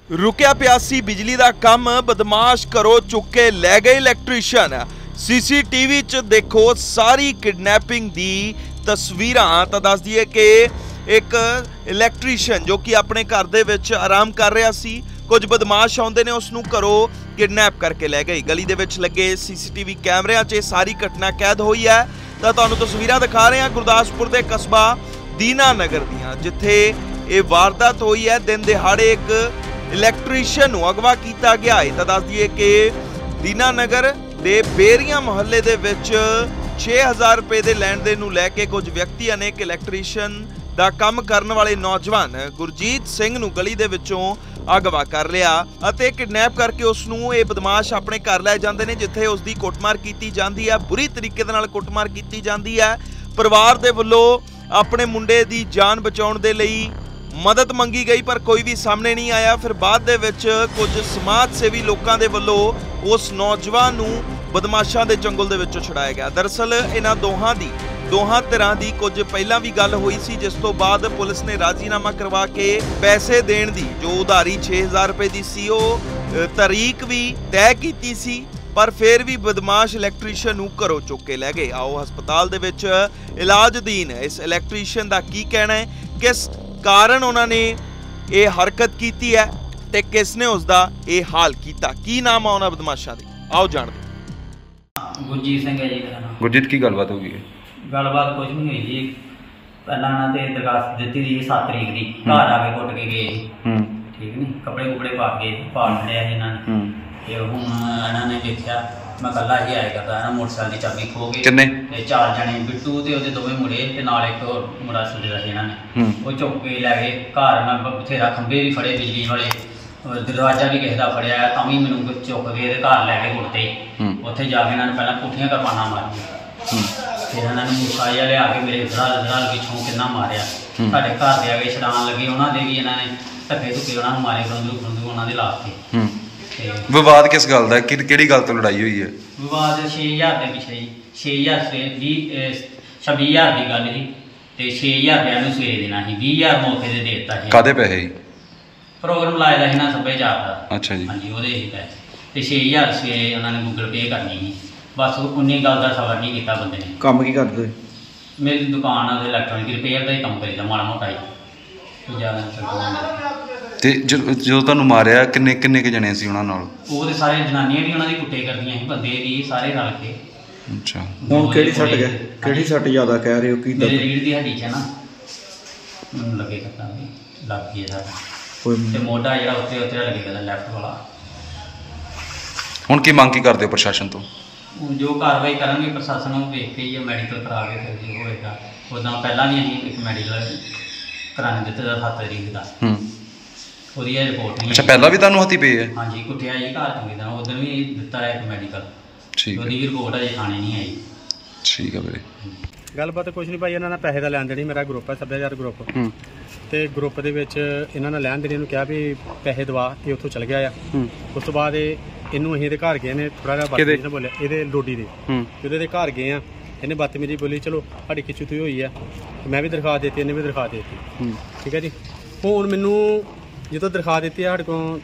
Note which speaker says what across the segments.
Speaker 1: रुकिया पियासी बिजली का काम बदमाश घरों चुक के लै गए इलैक्ट्रीशियन। सीसीटीवी च देखो सारी किडनैपिंग दी तस्वीरां। तो दस दिए कि एक इलैक्ट्रीशियन जो कि अपने घर दे विच आराम कर रहा सी, कुछ बदमाश आउंदे ने उसनूं घरों किडनैप करके लै गए। गली दे विच लगे सीसीटीवी कैमरिਆਂ 'ਚ सारी घटना कैद हुई है। तो तुहानूं तस्वीरां दिखा रहे हैं गुरदासपुर के कस्बा दीना नगर दियां, जिथे ये वारदात हुई है। दिन दिहाड़े एक इलैक्ट्रीशियन नूं अगवा किया गया है। तो दस दिए कि दीना नगर दे बेरिया मुहल्ले दे विच 6000 रुपए के लैण देण नूं लैके कुछ व्यक्तियों ने एक इलैक्ट्रीशियन दा काम करने वाले नौजवान गुरजीत सिंह नूं गली दे विचों अगवा कर लिया अते किडनैप करके उसनूं ये बदमाश अपने घर लै जांदे ने, जिथे उसकी कुटमार की जाती है। बुरी तरीके दे नाल कुटमार की जाती है। परिवार दे वल्लों अपने मुंडे की जान बचाउण दे लई मदद मंगी गई पर कोई भी सामने नहीं आया। फिर बाद दे विच कुछ समाज सेवी लोगों के वल्लों उस नौजवान नूं बदमाशां दे चंगुल दे विचों छुड़ाया गया। दरअसल इन्हां दोहां धिरां दी कुछ पहलां भी गल हुई सी, जिस तो बाद पुलिस ने राजीनामा करवा के पैसे देण दी जो उधारी 6000 रुपए दी सी वो तारीख भी तय कीती सी, पर फिर भी बदमाश इलैक्ट्रीशियन नूं घरों चुक के लै गए। आओ हस्पताल दे विच इलाजधीन इस इलैक्ट्रीशियन दा की कहना है, किस कारण उन्होंने ये हरकत की है ते किसने उसका ये हाल किया, की नाम है उन्होंने बदमाशा दे, आओ जानते।
Speaker 2: गुरजीत सिंह है जी मेरा नाम।
Speaker 3: गुरजीत की गलबात होगी?
Speaker 2: गलबात कुछ नहीं हुई जी, पहला उन्होंने दरखास्त दी थी 7 तरीक की, घर आके कुट के गए, ठीक नहीं, कपड़े कुपड़े पा के पाल छड़िया इन्होंने। फिर हुण इन्होंने देखा मैं कला ही आया करता है, मोटरसाइकिल की चाबी खो गई।
Speaker 3: किन्ने? 4
Speaker 2: जने, बिट्टू ते ओहदे दोवें मुंडे ते नाल एक मुंडा सदे दा इन्होंने वो चुक के लै गए घर। मैं बथेरा खंबे भी फड़े बिजली वाले, दरवाजा भी किसी का फड़िया, तां भी मैनूं चुक के घर लै गए मुड़ते ही। उत्थे जाके इन्होंने पहले पुट्ठियां करपाना मारियां, फिर इन्होंने मूसा जिहा लिया के मेरे धड़ाल पिछों किन्ना मारिया। साढ़े घर दे आगे छड़ान लगे, उन्होंने भी इन्होंने धक्के धुक्के उन्होंने मारे, खड़ोंदू उन्होंने लाते।
Speaker 3: विवाद किस गल दा, किहड़ी गल तो लड़ाई हुई है? विवाद
Speaker 2: 6000 के पिछे जी, 6000 26,000 की गल जी, तो 6000 रुपया नूं सवेरे देना सी, 20000 मौके से देता है।
Speaker 3: कादे पैसे?
Speaker 2: प्रोग्राम लाए दा ना सभ्याचार का।
Speaker 3: अच्छा जी।
Speaker 2: हाँ जी, वो पैसे तो 6000 सवेरे उन्होंने गूगल पे करनी थी, बस उन्नी गल का सबर नहीं किया बंदे ने।
Speaker 3: काम की करते?
Speaker 2: मेरी दुकान है इलैक्ट्रॉनिक रिपेयर का ही काम करीदा माड़ा मोटा ही, ज़्यादा।
Speaker 3: ते जो तुहानूं मारिया किन्ने किन्ने के जने सी उन्हां नाल?
Speaker 2: वो ते सारे जनानियां भी उन्हां दी कुट्टे करदियां सी, बंदे भी सारे रल के।
Speaker 3: अच्छा,
Speaker 4: हुण किहड़ी सट गए, किहड़ी सट ज़्यादा कह रहे हो? की
Speaker 2: मेरे रीढ़ दी हड्डी च ना मैनूं लगे कट्टा लग गई सारा, ते मोढा जिहड़ा उत्ते उत्ते लगे कदा लैफ्ट वाला।
Speaker 3: हुण की मंग की करदे हो प्रशासन तो?
Speaker 2: जो कार्रवाई करांगे प्रशासन वो वेख के ही मैडिकल करा के फिर जो होएगा। उदां पहलां भी असीं एक मैडिकल कराने दित्ते दा 7 तरीक दा, ਉਹਦੀ ਰਿਪੋਰਟ ਨਹੀਂ।
Speaker 3: ਅੱਛਾ, ਪਹਿਲਾਂ ਵੀ ਤੁਹਾਨੂੰ ਹੱਥੀ ਪਈ ਹੈ?
Speaker 2: ਹਾਂਜੀ, ਕੁੱਟਿਆ ਜੀ ਘਰ ਚੰਗੀ ਤਰ੍ਹਾਂ, ਉਦੋਂ ਵੀ ਦਿੱਤਾ ਹੈ ਇੱਕ ਮੈਡੀਕਲ।
Speaker 3: ਠੀਕ,
Speaker 2: ਉਹਦੀ ਰਿਪੋਰਟ ਅਜੇ ਥਾਣੇ ਨਹੀਂ ਆਈ।
Speaker 3: ਠੀਕ ਹੈ ਵੀਰੇ।
Speaker 4: ਗੱਲਬਾਤ ਕੁਝ ਨਹੀਂ ਭਾਈ, ਇਹਨਾਂ ਨਾਲ ਪੈਸੇ ਦਾ ਲੈਣ ਦੇਣੀ, ਮੇਰਾ ਗਰੁੱਪ ਹੈ ਸੱਭਿਆਚਾਰ ਗਰੁੱਪ, ਤੇ ਗਰੁੱਪ ਦੇ ਵਿੱਚ ਇਹਨਾਂ ਨਾਲ ਲੈਣ ਦੇਣੀ ਨੂੰ ਕਿਹਾ ਵੀ ਪੈਸੇ ਦਵਾ, ਇਹ ਉੱਥੋਂ ਚਲ ਗਿਆ ਆ। ਉਸ ਤੋਂ ਬਾਅਦ ਇਹਨੂੰ ਅਸੀਂ ਇਹਦੇ ਘਰ ਗਏ ਨੇ, ਥੋੜਾ ਜਿਹਾ ਬਦਤਮੀਜ਼ ਨਾਲ ਬੋਲਿਆ, ਇਹਦੇ ਲੋਡੀ ਦੇ, ਉਹਦੇ ਦੇ ਘਰ ਗਏ ਆ, ਇਹਨੇ ਬਦਤਮੀਜ਼ੀ ਬੋਲੀ, ਚਲੋ ਸਾਡੀ ਖਿੱਚੂ ਹੋਈ ਆ, ਮੈਂ ਵੀ ਦਰਖਾਸਤ ਦਿੱਤੀ, ਇਹਨੇ ਵੀ ਦਰਖਾਸਤ ਦਿੱਤੀ, ਠੀਕ ਹੈ ਜੀ। ਹੁਣ ਮੈਨੂੰ ਜਦੋਂ ਦਰਖਾਸਤ ਦਿੱਤੀ ਆ, ਸਾਡੇ ਕੋਲ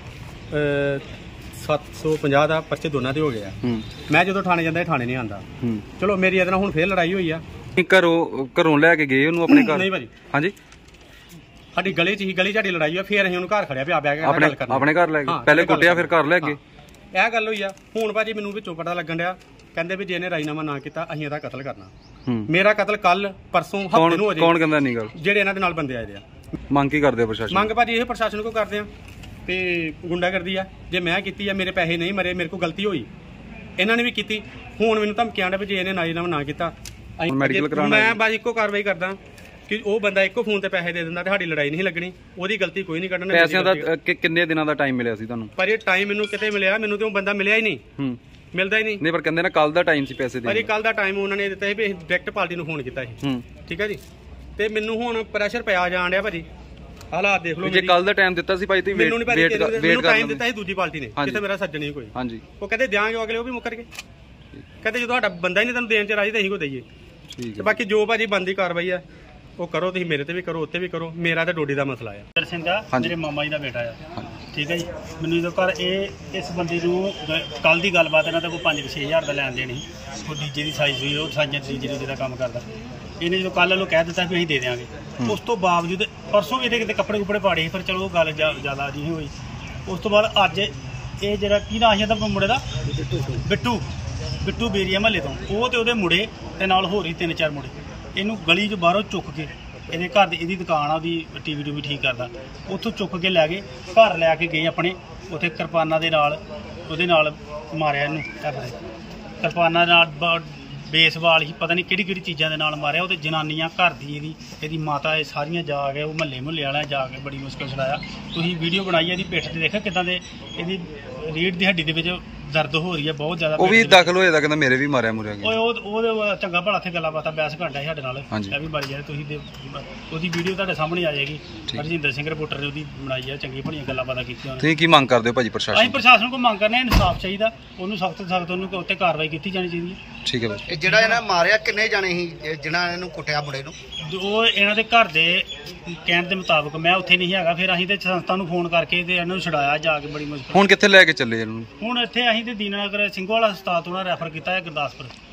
Speaker 4: 750 ਦਾ ਪਰਚੇ ਦੋਨਾਂ ਦੇ ਹੋ ਗਏ ਆ। ਮੈਂ ਜਦੋਂ ਥਾਣੇ ਜਾਂਦਾ ਥਾਣੇ ਨਹੀਂ ਆਉਂਦਾ। ਚਲੋ ਮੇਰੀ ਇਹਦੇ ਨਾਲ ਹੁਣ ਫੇਰ ਲੜਾਈ ਹੋਈ ਆ।
Speaker 3: ਘਰੋਂ ਲੈ ਕੇ ਗਏ ਉਹਨੂੰ ਆਪਣੇ ਘਰ?
Speaker 4: ਨਹੀਂ ਭਾਜੀ,
Speaker 3: ਹਾਂਜੀ,
Speaker 4: ਸਾਡੀ ਗਲੀ 'ਚ ਹੀ, ਗਲੀ 'ਚ ਸਾਡੀ ਲੜਾਈ ਆ, ਫੇਰ ਅਸੀਂ ਉਹਨੂੰ ਘਰ ਖੜਿਆ ਪਿਆ ਬਹਿ ਕੇ
Speaker 3: ਆਪਣੇ ਘਰ ਲੈ ਗਏ, ਪਹਿਲੇ ਕੁੱਟਿਆ ਫਿਰ ਘਰ ਲੈ ਗਏ,
Speaker 4: ਇਹ ਗੱਲ ਹੋਈ ਆ। ਹੁਣ ਭਾਜੀ ਮੈਨੂੰ ਵਿੱਚੋਂ ਪਤਾ ਲੱਗਣ ਡਿਆ, ਕਹਿੰਦੇ ਵੀ ਜੇ ਇਹਨੇ ਰਾਜੀਨਾਮਾ ਨਾ ਕੀਤਾ ਅਸੀਂ ਇਹਦਾ ਕਤਲ ਕਰਨਾ। ਮੇਰਾ ਕਤਲ ਕੱਲ ਪਰਸੋਂ ਹਫ਼ਤੇ ਨੂੰ ਹੋ ਜਾਏ।
Speaker 3: ਕੌਣ ਕਹਿੰਦਾ ਨਹੀਂ ਗੱਲ? ਜਿਹੜੇ
Speaker 4: ਇਹਨਾਂ ਦੇ ਨਾਲ ਬੰਦੇ ਆਏ ਦੇ ਆ। ਮੰਗ
Speaker 3: ਕੀ ਕਰਦੇ ਆ ਪ੍ਰਸ਼ਾਸਨ?
Speaker 4: ਮੰਗ ਭਾਜੀ ਇਹ ਪ੍ਰਸ਼ਾਸਨ ਕੋ ਕਰਦੇ ਆ ਤੇ ਗੁੰਡਾਗਰਦੀ ਆ, ਜੇ ਮੈਂ ਕੀਤੀ ਆ, ਮੇਰੇ ਪੈਸੇ ਨਹੀਂ ਮਰੇ, ਮੇਰੇ ਕੋਲ ਗਲਤੀ ਹੋਈ, ਇਹਨਾਂ ਨੇ ਵੀ ਕੀਤੀ। ਹੁਣ ਮੈਨੂੰ ਧਮਕੀਆਂ ਆਉਂਦਾ ਵੀ ਜੇ ਇਹਨੇ ਰਾਜੀਨਾਮਾ ਨਾ ਕੀਤਾ
Speaker 3: ਮੈਡੀਕਲ ਕਰਾਉਣਾ।
Speaker 4: ਮੈਂ ਬਾਜੀ ਇੱਕੋ ਕਾਰਵਾਈ ਕਰਦਾ ਕਿ ਉਹ ਬੰਦਾ ਇੱਕੋ ਫੋਨ ਤੇ ਪੈਸੇ ਦੇ ਦਿੰਦਾ ਤੇ ਸਾਡੀ ਲੜਾਈ ਨਹੀਂ ਲੱਗਣੀ, ਉਹਦੀ ਗਲਤੀ ਕੋਈ ਨਹੀਂ ਕੱਢਣਾ।
Speaker 3: ਪੈਸਿਆਂ ਦਾ ਕਿੰਨੇ ਦਿਨਾਂ ਦਾ ਟਾਈਮ ਮਿਲਿਆ ਸੀ ਤੁਹਾਨੂੰ? ਪਰ
Speaker 4: ਇਹ ਟਾਈਮ ਮੈਨੂੰ ਕਿਤੇ ਮਿਲਿਆ, ਮੈਨੂੰ ਤੇ ਉਹ ਬੰਦਾ ਮਿਲਿਆ ਹੀ ਨਹੀਂ, ਮਿਲਦਾ ਹੀ ਨਹੀਂ।
Speaker 3: ਨਹੀਂ, ਪਰ ਕਹਿੰਦੇ ਨਾ ਕੱਲ ਦਾ ਟਾਈਮ ਸੀ ਪੈਸੇ ਦੇਣ ਦਾ।
Speaker 4: ਪਰ ਕੱਲ ਦਾ ਟਾਈਮ ਉਹਨਾਂ ਨੇ ਦਿੱਤਾ ਸੀ ਵੀ ਡਾਇਰੈਕਟ ਪਾਰਟੀ ਨੂੰ ਫੋਨ ਕੀਤਾ ਸੀ, ਠੀਕ ਹੈ ਜੀ। ਤੇ ਮੈਨੂੰ ਹੁਣ ਪ੍ਰੈਸ਼ਰ ਪਿਆ ਜਾਣ ਡਿਆ ਭਾਜੀ, ਹਾਲਾਤ ਦੇਖ ਲਓ।
Speaker 3: ਜੇ ਕੱਲ ਦਾ ਟਾਈਮ ਦਿੱਤਾ ਸੀ ਭਾਈ ਤੁਸੀਂ
Speaker 4: ਮੈਨੂੰ ਨਹੀਂ ਭਾਜੀ, ਮੈਨੂੰ ਟਾਈਮ ਦਿੱਤਾ ਸੀ ਦੂਜੀ ਪਾਰਟੀ ਨੇ, ਜਿੱਥੇ ਮੇਰਾ ਸੱਜਣ ਹੀ ਕੋਈ।
Speaker 3: ਹਾਂਜੀ,
Speaker 4: ਉਹ ਕਹਿੰਦੇ ਦਿਆਂਗੇ, ਅਗਲੇ ਉਹ ਵੀ ਮੁੱਕਰ ਗਏ, ਕਹਿੰਦੇ ਜਦੋਂ ਸਾਡਾ ਬੰਦਾ ਹੀ ਨਹੀਂ ਤੁਹਾਨੂੰ ਦੇਣ ਚ ਰਾਜੀ ਤਾਂ ਅਸੀਂ ਕੋ ਦਈਏ। ਤੇ ਬਾਕੀ ਜੋ ਭਾਜੀ ਬਣਦੀ ਕਾਰਵਾਈ ਆ ਉਹ ਕਰੋ, ਤੁਸੀਂ ਮੇਰੇ ਤੇ ਵੀ ਕਰੋ, ਉੱਤੇ ਵੀ ਕਰੋ। ਮੇਰਾ ਤਾਂ ਡੋਡੀ ਦਾ ਮਸਲਾ ਆ। ਸਿੰਘ ਦਾ ਮੇਰੇ ਮਾਮਾ ਜੀ ਦਾ ਬੇਟਾ ਆ। ਠੀਕ ਹੈ ਜੀ। ਮੈਨੂੰ ਜਦੋਂ ਘਰ ਇਸ ਬੰਦੇ ਨੂੰ ਕੱਲ ਦੀ ਗੱਲਬਾਤ ਇਹਨਾਂ ਦਾ ਕੋਈ 5-6 ਹਜ਼ਾਰ ਦਾ ਲੈਣ ਦੇਣੀ ਕੋਈ ਡੀਜੇ ਦੀ ਸਾਈਜ਼ ਹੋਈ ਉਹ ਸਾਈਜ਼ਾਂ ਡੀਜੇ ਨੂੰ ਜਿਹੜਾ ਕੰਮ ਕਰਦਾ ਇਹਨੇ ਜਦੋਂ ਕੱਲ੍ਹ ਨੂੰ ਕਹਿ ਦਿੱਤਾ ਵੀ ਅਸੀਂ ਦੇ ਦਿਆਂਗੇ। ਉਸ ਤੋਂ ਬਾਵਜੂਦ ਪਰਸੋਂ ਵੀ ਇਹਦੇ ਕਿਤੇ ਕੱਪੜੇ ਕੁੱਪੜੇ ਪਾੜੇ ਸੀ, ਫਿਰ ਚਲੋ ਗੱਲ ਜ਼ਿਆਦਾ ਨਹੀਂ ਹੋਈ। ਉਸ ਤੋਂ ਬਾਅਦ ਅੱਜ ਇਹ ਜਿਹੜਾ ਕੀ ਨਾਂ ਸੀ ਇਹਦਾ ਮੁੰਡੇ ਦਾ ਬਿੱਟੂ ਬੇਰੀਆ ਮਹੱਲੇ ਤੋਂ ਉਹ ਤੇ ਉਹਦੇ ਮੁੰਡੇ ਤੇ ਨਾਲ ਹੋਰ ਹੀ 3-4 ਮੁੰਡੇ ਇਹਨੂੰ ਗਲੀ 'ਚ ਬਾਹਰੋਂ ਚੁੱਕ ਕੇ ਇਹਦੇ ਘਰ ਦੀ ਇਹਦੀ ਦੁਕਾਨ ਆ ਉਹਦੀ ਟੀਵੀ ਟੂਵੀ ਠੀਕ ਕਰਦਾ ਉੱਥੋਂ ਚੁੱਕ ਕੇ ਲੈ ਗਏ ਘਰ ਲੈ ਕੇ ਗਏ ਆਪਣੇ ਉੱਥੇ ਕਿਰਪਾਨਾਂ ਦੇ ਨਾਲ ਉਹਦੇ ਨਾਲ ਮਾਰਿਆ ਇਹਨੂੰ ਕਿਰਪਾਨਾਂ ਨਾਲ ਬੇਸਬਾਲ ਹੀ ਪਤਾ ਨਹੀਂ ਕਿਹੜੀ ਚੀਜ਼ਾਂ ਦੇ ਨਾਲ ਮਾਰਿਆ। ਉਹਦੇ ਜਨਾਨੀਆਂ ਘਰ ਦੀ ਇਹਦੀ ਮਾਤਾ ਇਹ ਸਾਰੀਆਂ ਜਾ ਕੇ ਉਹ ਮਹੱਲੇ ਵਾਲਿਆਂ ਜਾ ਕੇ ਬੜੀ ਮੁਸ਼ਕਿਲ ਛੁਡਾਇਆ। ਤੁਸੀਂ ਵੀਡੀਓ ਬਣਾਈ ਇਹਦੀ ਪਿੱਠ ਤੇ ਦੇਖਿਆ ਕਿੱਦਾਂ ਦੇ ਇਹਦੀ ਰੀੜ੍ਹ ਦੀ ਹੱਡੀ ਦੇ ਵਿੱਚ ਦਰਦ ਹੋ ਰਹੀ ਹੈ ਬਹੁਤ ਜ਼ਿਆਦਾ।
Speaker 3: ਉਹ ਵੀ ਦਾਖਲ ਹੋਇਆ ਦਾ ਕਹਿੰਦਾ ਮੇਰੇ ਵੀ ਮਾਰਿਆ ਮੁਰਿਆ ਗਿਆ।
Speaker 4: ਉਹਦੇ ਚੰਗਾ ਭਲਾ ਇੱਥੇ ਗੱਲਾਂ ਬਾਤਾਂ ਬਹਿਸ ਘੰਟਾ ਸੀ ਸਾਡੇ ਨਾਲ ਇਹ ਵੀ ਮਾਰੀ ਜਾਂਦੇ ਤੁਸੀਂ ਉਹਦੀ ਵੀਡੀਓ ਤੁਹਾਡੇ ਸਾਹਮਣੇ ਆ ਜਾਏਗੀ। ਹਰਜਿੰਦਰ ਸਿੰਘ ਰਿਪੋਰਟਰ ਨੇ ਉਹਦੀ ਬਣਾਈ ਹੈ ਚੰਗੀ ਭਲੀਆਂ ਗੱਲਾਂ ਬਾਤਾਂ ਕੀਤੀਆਂ।
Speaker 3: ਤੁਸੀਂ ਕੀ ਮੰਗ ਕਰਦੇ ਹੋ ਭਾਜੀ ਪ੍ਰਸ਼ਾਸਨ?
Speaker 4: ਅਸੀਂ ਪ੍ਰਸ਼ਾਸਨ ਕੋਲ ਮੰਗ ਕਰਨੇ ਇਨਸਾਫ ਚਾਹੀਦਾ ਉਹਨੂੰ ਸਖਤ ਤੋਂ ਸਖਤ ਉਹਨੂੰ ਉੱਤੇ ਕਾਰਵਾਈ ਕੀਤੀ ਜਾਣੀ ਚਾਹੀਦੀ ਹੈ।
Speaker 3: ਠੀਕ ਹੈ ਭਾਜੀ।
Speaker 5: ਜਿਹੜਾ ਇਹਨਾਂ ਮਾਰਿਆ ਕਿੰਨੇ ਜਾਣੇ ਸੀ ਜਿਹਨਾਂ ਇਹਨੂੰ ਕੁੱਟਿਆ ਮੁੰਡੇ ਨੂੰ?
Speaker 4: ਉਹ ਇਹਨਾਂ ਦੇ ਘਰ ਦੇ ਕਹਿਣ ਦੇ ਮੁਤਾਬਕ ਮੈਂ ਉੱਥੇ ਨਹੀਂ ਹੈਗਾ ਫਿਰ ਅਸੀਂ ਤੇ ਸੰਸਥਾ ਨੂੰ ਫੋਨ ਕਰਕੇ ਤੇ ਇਹਨਾਂ ਨੂੰ ਛੁਡਾਇਆ ਜਾ ਕੇ ਬੜੀ ਮੁਸ਼ਕਿਲ।
Speaker 3: ਹੁਣ ਕਿੱਥੇ ਲੈ ਕੇ ਚੱਲੇ ਇਹਨੂੰ?
Speaker 4: ਹੁਣ ਇੱਥੇ ਅਸੀਂ ਤੇ ਦੀਨਾਨਗਰ ਸਿੰਘੋਵਾਲਾ ਹਸਪਤਾਲ ਤੋਂ ਰੈਫਰ ਕੀਤਾ ਹੈ ਗੁਰਦਾਸਪੁਰ।